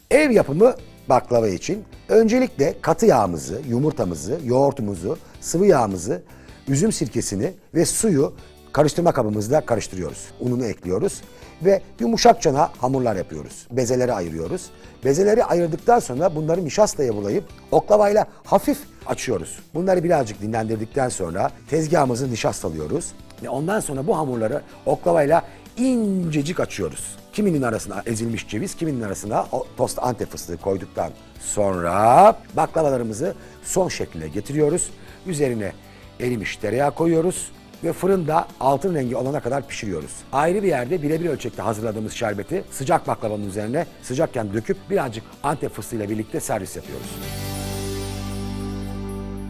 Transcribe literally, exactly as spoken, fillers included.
Ev yapımı baklava için öncelikle katı yağımızı, yumurtamızı, yoğurtumuzu, sıvı yağımızı, üzüm sirkesini ve suyu karıştırma kabımızda karıştırıyoruz. Ununu ekliyoruz ve yumuşakçana hamurlar yapıyoruz. Bezeleri ayırıyoruz. Bezeleri ayırdıktan sonra bunları nişastaya bulayıp oklavayla hafif açıyoruz. Bunları birazcık dinlendirdikten sonra tezgahımızı nişastalıyoruz. Ve ondan sonra bu hamurları oklavayla incecik açıyoruz. Kiminin arasına ezilmiş ceviz, kiminin arasına o tost Antep fıstığı koyduktan sonra baklavalarımızı son şekline getiriyoruz. Üzerine erimiş tereyağı koyuyoruz ve fırında altın rengi olana kadar pişiriyoruz. Ayrı bir yerde birebir ölçekte hazırladığımız şerbeti sıcak baklavanın üzerine sıcakken döküp birazcık Antep fıstığıyla birlikte servis yapıyoruz.